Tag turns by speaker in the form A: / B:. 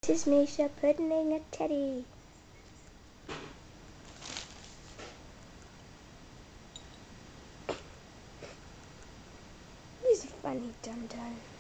A: This is Misha pudding a teddy. He's a funny dum-dum.